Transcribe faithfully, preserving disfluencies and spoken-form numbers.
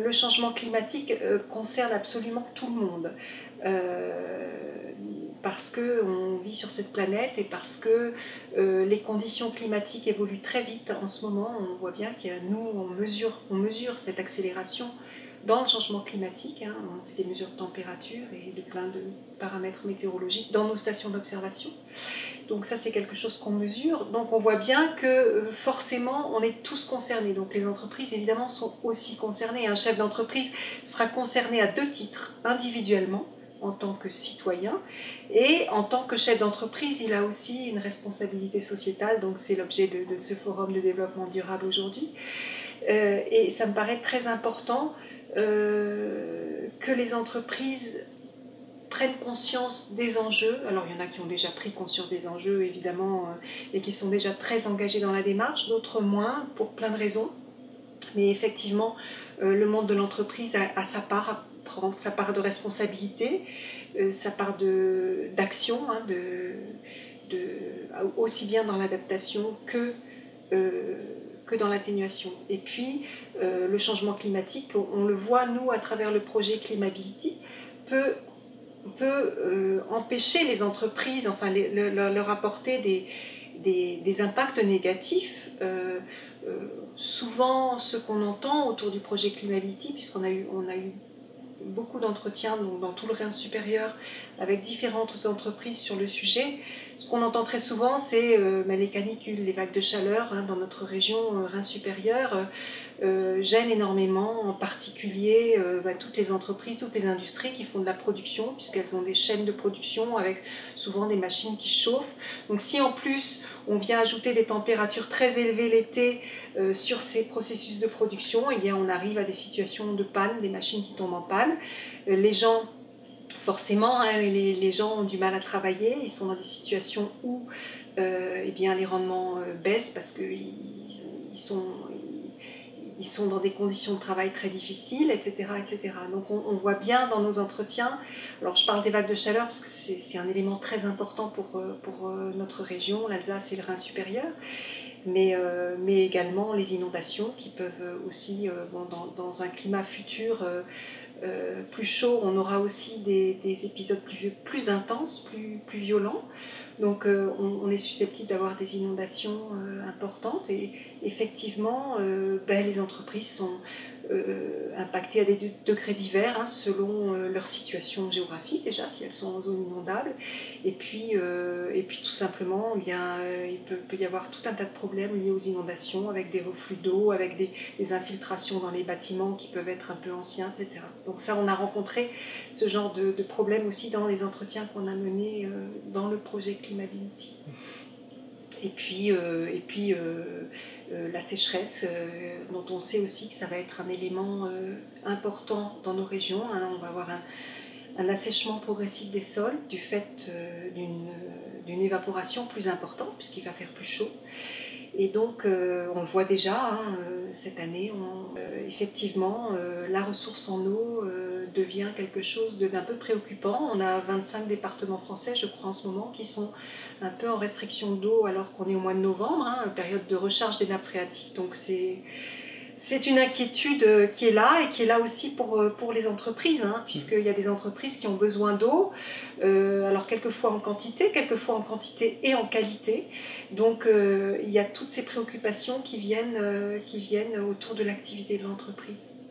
le changement climatique euh, concerne absolument tout le monde. Euh, parce qu'on vit sur cette planète et parce que euh, les conditions climatiques évoluent très vite en ce moment. On voit bien que nous, on mesure, on mesure cette accélération dans le changement climatique. Hein. On fait des mesures de température et de plein de paramètres météorologiques dans nos stations d'observation. Donc ça, c'est quelque chose qu'on mesure. Donc on voit bien que euh, forcément, on est tous concernés. Donc les entreprises, évidemment, sont aussi concernées. Un chef d'entreprise sera concerné à deux titres, individuellement, en tant que citoyen, et en tant que chef d'entreprise, il a aussi une responsabilité sociétale, donc c'est l'objet de, de ce forum de développement durable aujourd'hui. Euh, et ça me paraît très important euh, que les entreprises prennent conscience des enjeux. Alors il y en a qui ont déjà pris conscience des enjeux, évidemment, euh, et qui sont déjà très engagés dans la démarche, d'autres moins, pour plein de raisons. Mais effectivement, euh, le monde de l'entreprise a, a sa part à prendre, sa part de responsabilité, euh, sa part d'action, hein, de, de, aussi bien dans l'adaptation que, euh, que dans l'atténuation. Et puis, euh, le changement climatique, on, on le voit, nous, à travers le projet Climability, peut, peut euh, empêcher les entreprises, enfin, les, le, leur apporter des, des, des impacts négatifs. Euh, Euh, souvent, ce qu'on entend autour du projet Climability, puisqu'on a eu, on a eu beaucoup d'entretiens dans tout le Rhin supérieur avec différentes entreprises sur le sujet, ce qu'on entend très souvent, c'est euh, les canicules, les vagues de chaleur hein, dans notre région euh, Rhin supérieur euh, gênent énormément, en particulier euh, bah, toutes les entreprises, toutes les industries qui font de la production, puisqu'elles ont des chaînes de production avec souvent des machines qui chauffent. Donc si en plus on vient ajouter des températures très élevées l'été euh, sur ces processus de production, eh bien on arrive à des situations de panne, des machines qui tombent en panne. Euh, les gens, forcément, hein, les, les gens ont du mal à travailler, ils sont dans des situations où euh, eh bien, les rendements euh, baissent parce qu'ils ils sont... Ils sont dans des conditions de travail très difficiles, et cetera et cetera. Donc on, on voit bien dans nos entretiens, alors je parle des vagues de chaleur parce que c'est un élément très important pour, pour notre région, l'Alsace et le Rhin supérieur, mais, euh, mais également les inondations qui peuvent aussi, euh, bon, dans, dans un climat futur euh, euh, plus chaud, on aura aussi des, des épisodes plus, plus intenses, plus, plus violents. Donc euh, on, on est susceptible d'avoir des inondations euh, importantes et effectivement euh, ben, les entreprises sont euh, impactées à des degrés divers hein, selon euh, leur situation géographique déjà, si elles sont en zone inondable. Et puis, euh, et puis tout simplement, eh bien, euh, il peut, peut y avoir tout un tas de problèmes liés aux inondations avec des reflux d'eau, avec des, des infiltrations dans les bâtiments qui peuvent être un peu anciens, et cetera. Donc ça, on a rencontré ce genre de, de problèmes aussi dans les entretiens qu'on a menés euh, dans le projet Climability. Et puis, euh, et puis euh, euh, la sécheresse, euh, dont on sait aussi que ça va être un élément euh, important dans nos régions. Hein. On va avoir un, un assèchement progressif des sols du fait euh, d'une évaporation plus importante, puisqu'il va faire plus chaud. Et donc, euh, on le voit déjà, hein, euh, cette année, on, euh, effectivement, euh, la ressource en eau euh, devient quelque chose d'un peu préoccupant. On a vingt-cinq départements français, je crois, en ce moment, qui sont un peu en restriction d'eau alors qu'on est au mois de novembre, hein, période de recharge des nappes phréatiques. Donc, c'est... C'est une inquiétude qui est là et qui est là aussi pour, pour les entreprises, hein, puisqu'il y a des entreprises qui ont besoin d'eau, euh, alors quelquefois en quantité, quelquefois en quantité et en qualité. Donc euh, il y a toutes ces préoccupations qui viennent, euh, qui viennent autour de l'activité de l'entreprise.